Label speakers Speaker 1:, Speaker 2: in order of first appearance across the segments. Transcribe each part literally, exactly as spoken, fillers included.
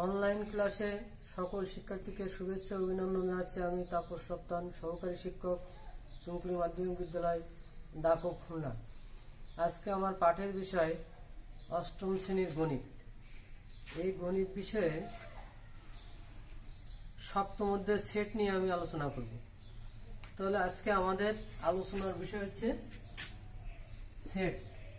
Speaker 1: Online ক্লাসে সকল শিক্ষার্থীকে শুভেচ্ছা ও অভিনন্দন জানাচ্ছি। আমি তাপস সপ্তান, সহকারী শিক্ষক, চুমকুলি মাধ্যমিক বিদ্যালয়, দাকব, খুলনা। আজকে আমার পাঠের বিষয় অষ্টম শ্রেণীর গণিত। এই গণিত বিষয়ে সপ্তম অধ্যায়ের সেট নিয়ে আমি আলোচনা করব। তাহলে আজকে আমাদের আলোচনার বিষয় হচ্ছে সেট।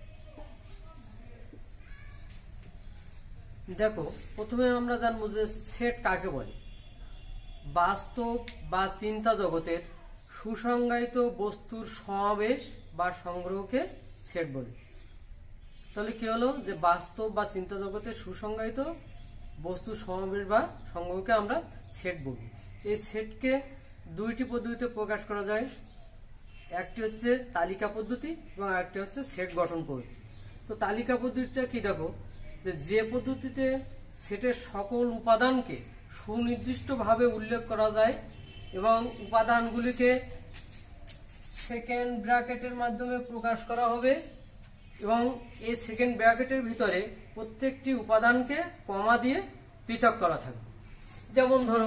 Speaker 1: দেখো, প্রথমে আমরা জানবো যে সেট কাকে বলে। বাস্তব বা চিন্তা জগতের সুসংজ্ঞায়িত বস্তুর সমাবেশ বা সংগ্রহকে সেট বলে। তাহলে কি হলো, যে বাস্তব বা চিন্তা জগতের সুসংজ্ঞায়িত বস্তুর সমাবেশ বা সংগ্রহকে আমরা সেট বলি। এই সেটকে দুইটি পদ্ধতিতে প্রকাশ করা যায়। একটি হচ্ছে তালিকা পদ্ধতি এবং আরেকটি হচ্ছে সেট গঠন পদ্ধতি। তো তালিকা পদ্ধতিটা কি, দেখো যে যে পদ্ধতিতে সেটের সকল উপাদানকে সুনির্দিষ্টভাবে উল্লেখ করা যায় এবং উপাদানগুলিকে সেকেন্ড ব্র্যাকেটের মাধ্যমে প্রকাশ করা হবে এবং এই সেকেন্ড ব্র্যাকেটের ভিতরে প্রত্যেকটি উপাদানকে কমা দিয়ে পৃথক করা থাকবে। যেমন ধরো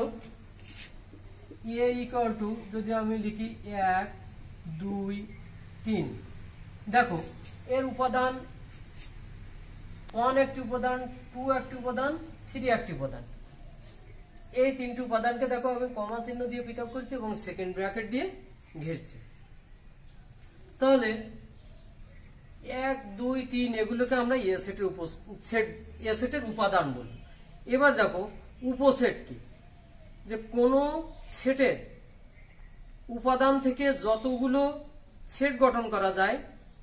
Speaker 1: এ ইকুয়াল টু, যদি আমি লিখি এক দুই তিন, দেখো এর উপাদান ওয়ান একটি উপাদান, টু একটি উপাদান, থ্রি একটি উপাদান। এই তিনটি উপাদানকে দেখো আমি কমা চিহ্ন দিয়ে পৃথক করছি এবং সেকেন্ড ব্র্যাকেট দিয়ে ঘিরছি। তাহলে এক দুই তিন এগুলোকে আমরা এ সেটের সেট এ সেটের উপাদান বলি। এবার দেখো উপসেট কি, যে কোন সেটের উপাদান থেকে যতগুলো সেট গঠন করা যায়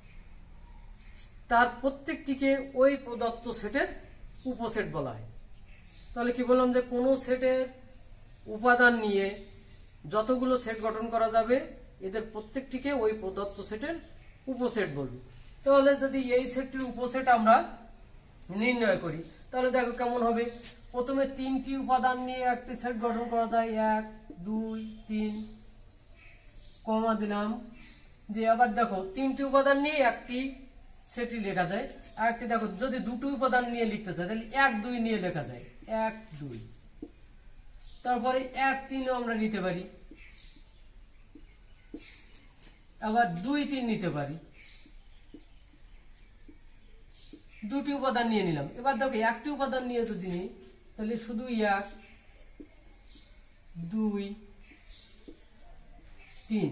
Speaker 1: তার প্রত্যেকটিকে ওই প্রদত্ত সেটের উপসেট বলা হয়। তাহলে কি বললাম, যে কোন সেটের উপাদান নিয়ে যতগুলো সেট গঠন করা যাবে এদের প্রত্যেকটিকে ওই প্রদত্ত সেটের উপসেট বলবো। তাহলে যদি এই সেটটির উপসেট আমরা নির্ণয় করি তাহলে দেখো কেমন হবে। প্রথমে তিনটি উপাদান নিয়ে একটি সেট গঠন করা যায়, এক দুই তিন, কমা দিলাম দিয়ে আবার দেখো তিনটি উপাদান নিয়ে একটি সেটই লেখা যায়। আর একটি দেখো যদি দুটো উপাদান নিয়ে লিখতে চাই তাহলে এক দুই নিয়ে লেখা যায়, এক দুই। তারপরে এক তিনও আমরা নিতে পারি, আবার দুই তিন নিতে পারি। দুটি উপাদান নিয়ে নিলাম। এবার দেখো একটি উপাদান নিয়ে যদি নিই তাহলে শুধু এক দুই তিন।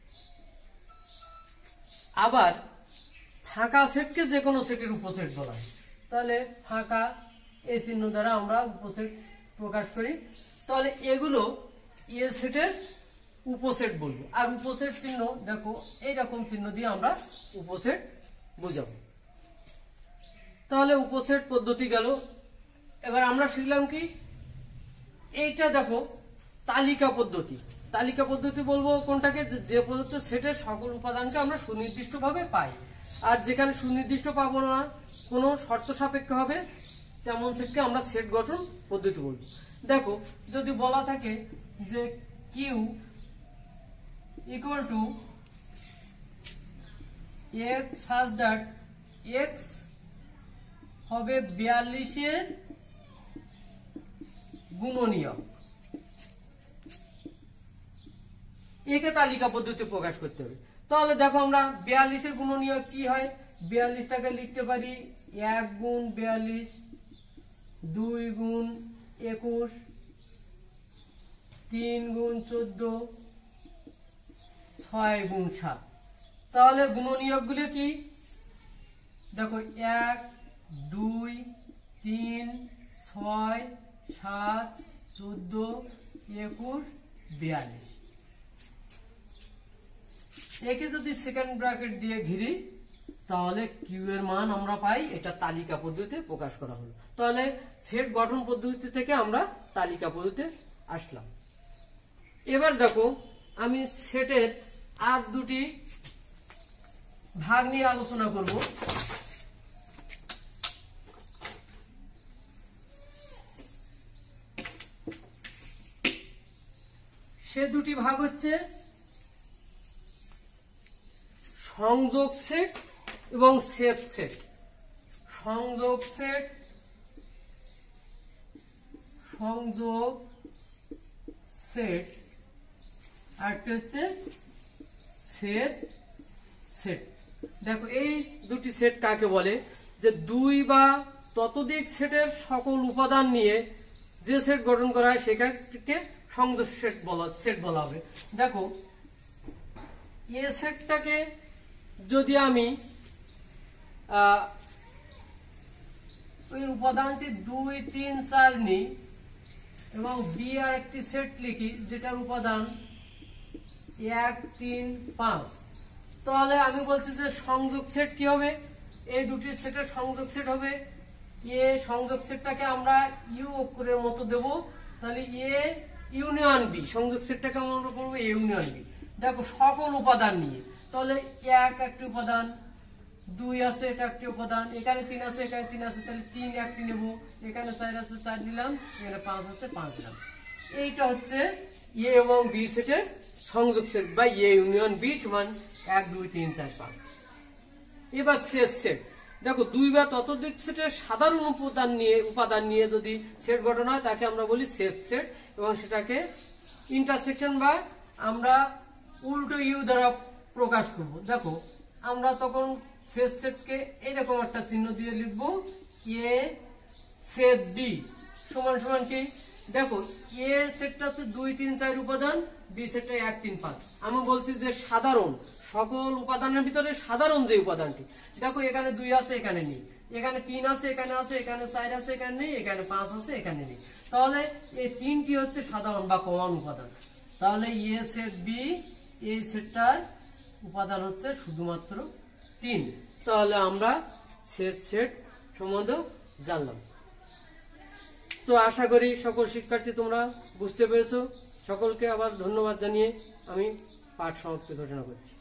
Speaker 1: আবার ফাঁকা সেটকে যে কোনো সেটের উপসেট বলা হয়। তাহলে ফাঁকা এই চিহ্ন দ্বারা আমরা উপসেট প্রকাশ করি। তাহলে এগুলো এ সেটের উপসেট বলবো। আর উপসেট চিহ্ন দেখো এইরকম চিহ্ন দিয়ে আমরা উপসেট বোঝাবো। তাহলে উপসেট পদ্ধতি গেল। এবার আমরা শিখলাম কি, এইটা দেখো তালিকা পদ্ধতি। তালিকা পদ্ধতি বলবো কোনটাকে, যে পদ্ধতি সেটের সকল উপাদানকে আমরা সুনির্দিষ্টভাবে পাই। আর যেখানে সুনির্দিষ্ট পাবো না, কোনো শর্ত সাপেক্ষ হবে, তেমন সেটকে আমরা সেট গঠন পদ্ধতি বলবো। দেখো যদি বলা থাকে যে Q equal to X such that X হবে বিয়াল্লিশের গুণনীয়ক, একে তালিকা পদ্ধতি প্রকাশ করতে হবে। তাহলে দেখো আমরা বিয়াল্লিশের গুণনীয়ক কি হয়, বিয়াল্লিশটাকে লিখতে পারি এক গুণ বিয়াল্লিশ, দুই গুণ একুশ, তিন গুণ চোদ্দ, ছয় গুণ সাত। তাহলে গুণনীয়ক গুলি কি, দেখো এক দুই তিন ছয় সাত চোদ্দ একুশ বিয়াল্লিশ। একে যদি সেকেন্ড ব্র্যাকেট দিয়ে ঘিরি তাহলে কিউ এর মান আমরা পাই। এটা তালিকা পদ্ধতিতে প্রকাশ করা হলো। তাহলে সেট গঠন পদ্ধতি থেকে আমরা তালিকা পদ্ধতিতে আসলাম। এবার দেখো আমি সেটের আর দুটি ভাগ নিয়ে আলোচনা করব। সে দুটি ভাগ হচ্ছে সংযোগ সেট এবং ছেদ সেট। সংযোগ সেট সংযোগ সেট, আরেকটা হচ্ছে ছেদ সেট। দেখো এই দুটি সেট কাকে বলে, যে দুই বা ততোধিক সেটের সকল উপাদান নিয়ে যে সেট গঠন করা হয় সেটাকে সংযোগ সেট বলা সেট বলা হবে। দেখো এ সেটটাকে যদি আমি ওই উপাদানটি দুই তিন চার নিই এবং বি আর একটি সেট লিখি যেটার উপাদান এক তিন পাঁচ, তাহলে আমি বলছি যে সংযোগ সেট কি হবে, এই দুটি সেটের সংযোগ সেট হবে এ। সংযোগ সেটটাকে আমরা ইউ অক্ষরের মতো দেব, তাহলে এ ইউনিয়ন বি। সংযোগ সেটটাকে আমরা করবো এ ইউনিয়ন বি। দেখো সকল উপাদান নিয়ে, তাহলে এক একটি উপাদান, দুই আছে এটা একটি উপাদান, এখানে তিন আছে এখানে তিন আছে, তাহলে তিন একটি নেব, এখানে চার আছে চার নিলাম, এখানে পাঁচ আছে পাঁচ নিলাম। এইটা হচ্ছে এ এবং বি সেটের সংযোগ সেট বা এ ইউনিয়ন বি সমান এক দুই তিন চার পাঁচ। এবার ছেদ সেট, দেখো দুই বা ততোধিক সেটের সাধারণ উপাদান নিয়ে উপাদান নিয়ে যদি সেট গঠন হয় তাকে আমরা বলি ছেদ সেট, এবং সেটাকে ইন্টারসেকশন বা আমরা উল্টো ইউ দ্বারা প্রকাশ করব। দেখো আমরা তখন ছেদ সেটকে এইরকম একটা চিহ্ন দিয়ে লিখব, এ ছেদ বি সমান সমান কি, দেখো এ সেটটা হচ্ছে দুই তিন চার উপাদান, বি সেটটা এক তিন পাঁচ। আমি বলছি যে সাধারণ সকল উপাদানের ভিতরে সাধারণ যে উপাদানটি, দেখো এখানে দুই আছে এখানে নেই, এখানে তিন আছে এখানে আছে, এখানে চার আছে এখানে নেই, এখানে পাঁচ আছে এখানে নেই, তাহলে এই তিনটি হচ্ছে সাধারণ বা কমন উপাদান। তাহলে এ সেট বি এই সেটটার উপাদান হচ্ছে শুধুমাত্র তিন। তাহলে আমরা ছেদ সেট সম্বন্ধে জানলাম। তো আশা করি সকল শিক্ষার্থী তোমরা বুঝতে পেরেছো। সকলকে আবার ধন্যবাদ জানিয়ে আমি পাঠ সমাপ্তি ঘোষণা করছি।